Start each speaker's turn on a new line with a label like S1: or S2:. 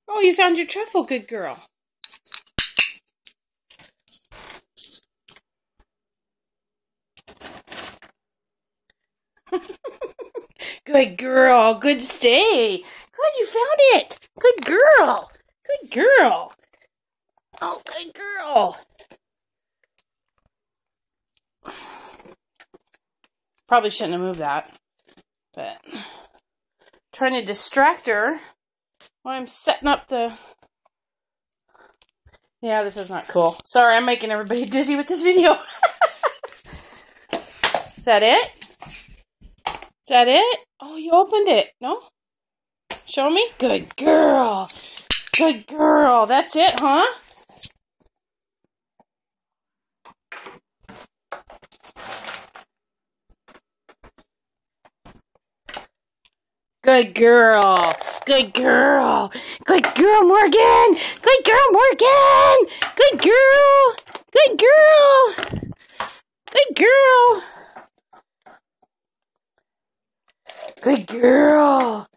S1: Oh, you found your truffle, good girl. Good girl. Good stay. Good, you found it. Good girl. Good girl. Oh, good girl. Probably shouldn't have moved that, but trying to distract her while I'm setting up the... Yeah, this is not cool. Sorry, I'm making everybody dizzy with this video. Is that it? Is that it? Oh, you opened it. No? Show me. Good girl. Good girl. That's it, huh? Good girl. Good girl. Good girl, Morgan. Good girl, Morgan. Good girl. Good girl. Good girl. Good girl.